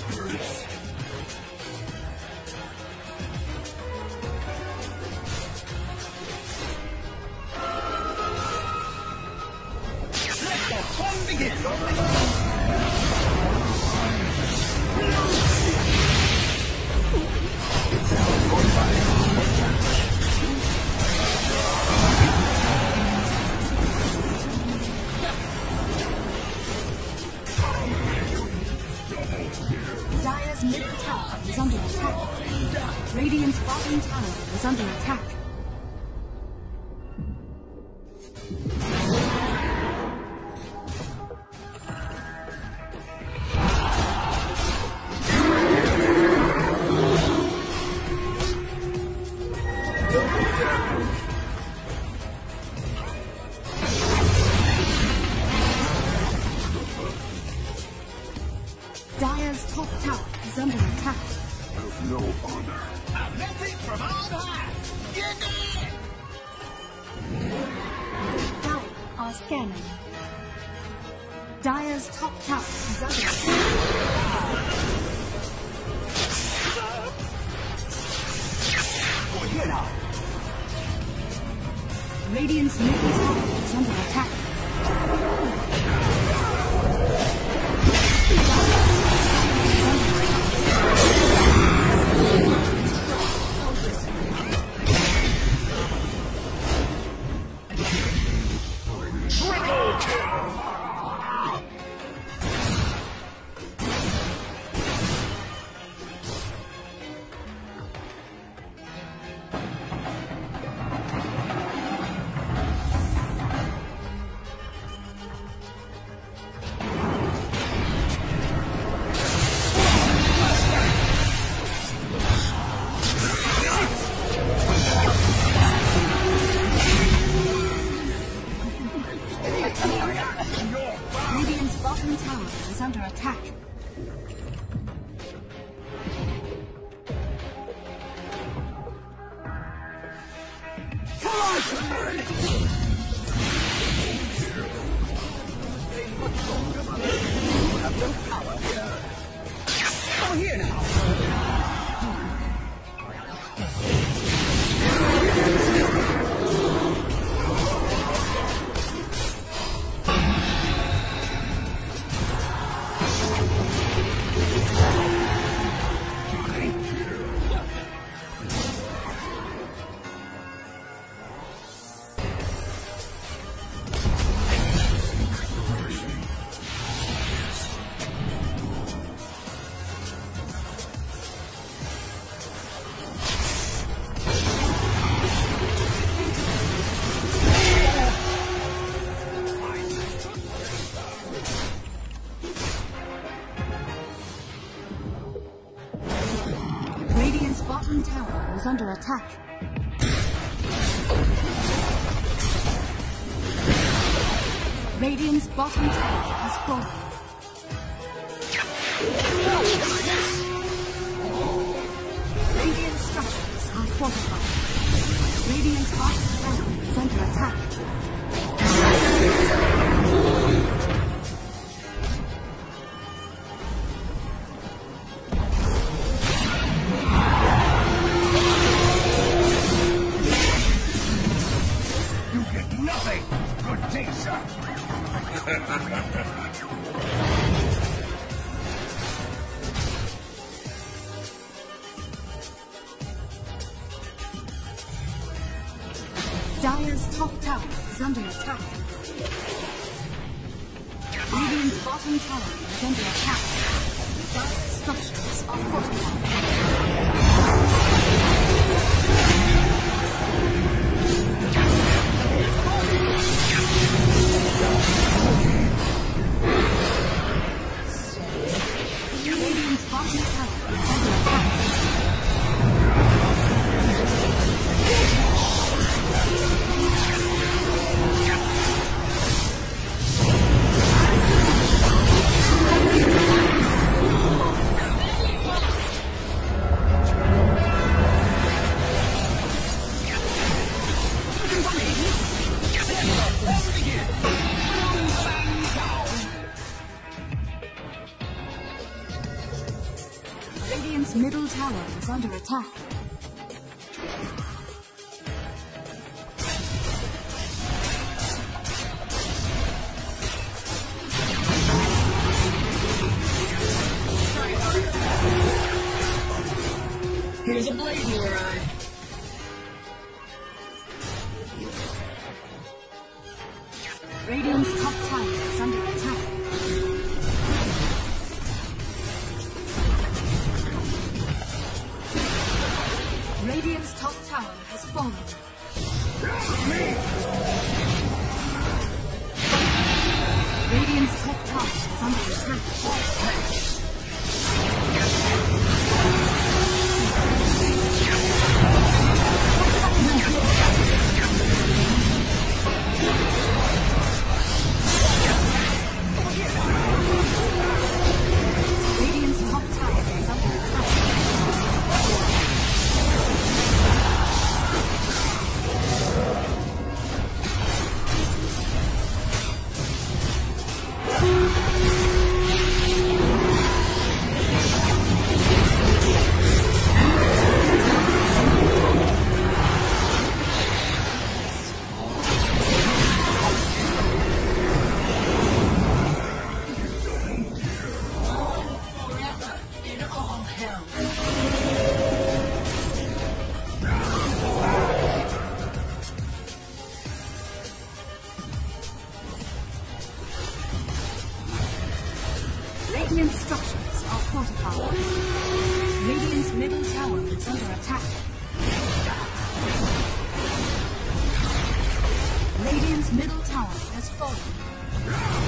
Dire's middle tower is under attack. Radiant's bottom tower is under attack. Dire's top tower is under attack. With no honor. A message from on high. Get in! Dire are scanning. Dire's top tower is under attack. Well, you know. Radiant's middle tower is under attack. Radiant's bottom tower is under attack. Oh, here now. Radiant's bottom tower is under attack. Radiant's bottom tower has fallen. Radiant structures are fortified. Radiant's bottom tower is under attack. You get nothing. Good day, sir. Dire's top tower is under attack. Radiant's bottom tower is under attack. Dire's structures are fortified. Radiant's bottom tower is under attack. Radiant's middle tower is under attack. Here's a blade in your eye. Radiant's top tower is under attack. Radiant's top tower has fallen. Radiant's top tower is under attack. Radiant's top tower is under attack. Radiant structures are fortified. Radiant's middle tower is under attack. Radiant's middle tower has fallen.